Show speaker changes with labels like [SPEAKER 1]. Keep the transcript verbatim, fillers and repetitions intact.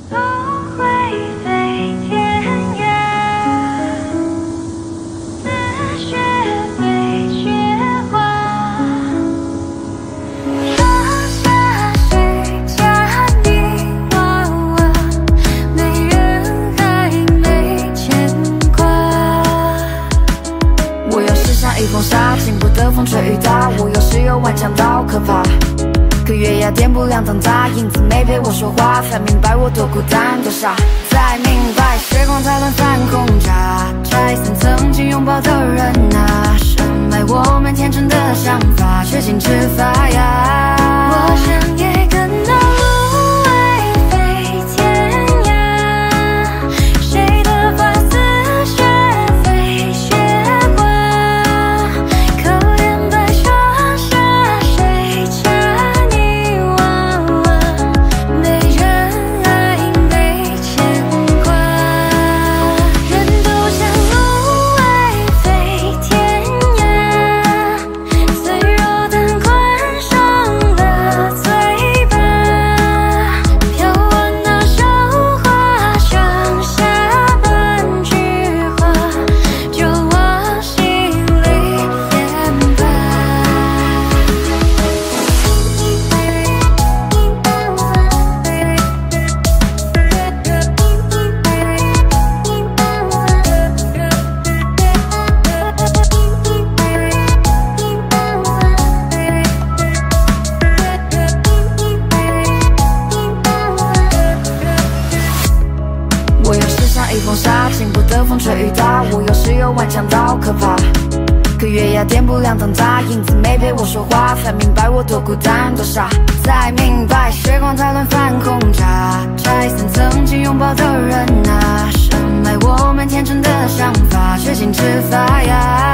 [SPEAKER 1] 不会飞天涯，似雪非雪花。放下谁家泥娃娃，没人还没牵挂。我要是像一封杀，经不得风吹雨打。我有时又顽强到可怕。 可月牙点不亮灯塔，影子没陪我说话，才明白我多孤单多傻，才明白血光才乱翻空炸，拆散曾经拥抱的人啊，深埋我们天真的想法，却禁止发芽。我想也跟那芦苇飞天涯，谁的发似雪飞雪花，可怜白霜下谁家。 点不亮灯塔，影子没陪我说话，才明白我多孤单多傻，才明白血光太乱翻空炸，拆散曾经拥抱的人啊，深埋我们天真的想法，却禁止发芽。